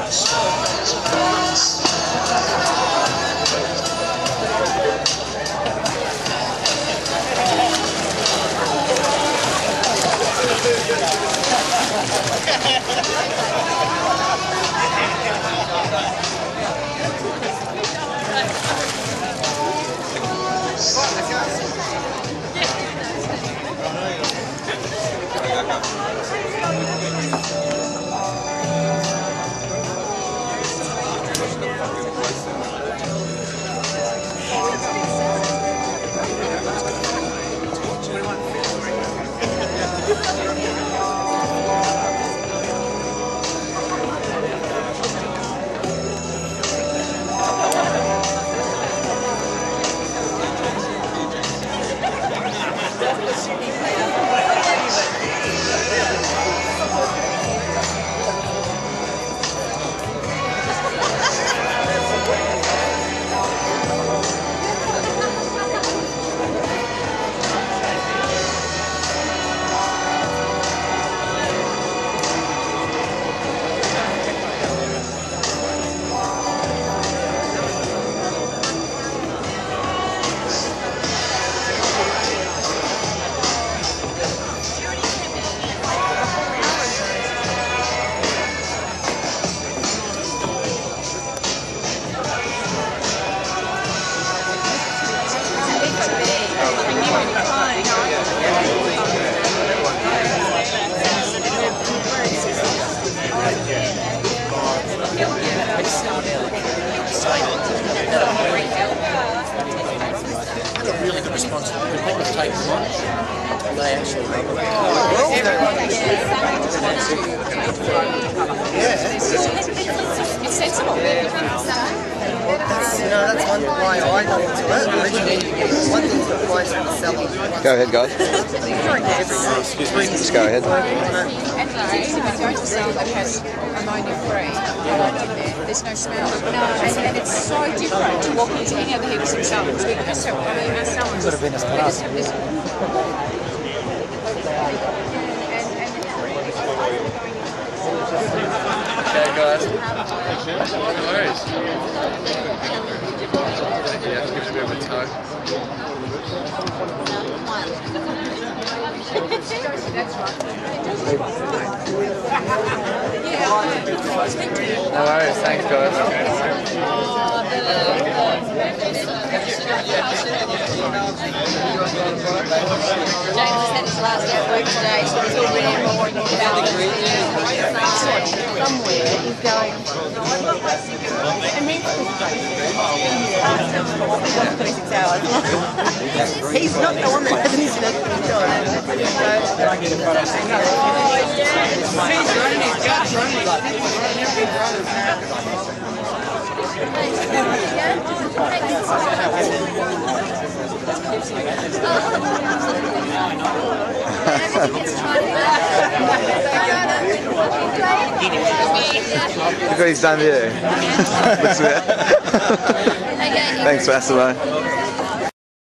Really good response. When people take them on, they actually love it. It's sensible. That's one why I got into it originally. One thing to advise the seller. Go ahead, guys. Excuse me. Just go ahead. And if you're going to sell that has ammonia-free product in there, there's no smell. And it's so different to walk into any other hairdresser salon. Because our salons Could have been a class. Okay, guys. No worries. Yeah, give it a bit of a tug. No worries, thanks guys. James said his last day of work today, so he's already rolling about somewhere he's going. And he's 26 hours. He's not the one that hasn't his next job. Look what he's done here. Thanks, Massimo.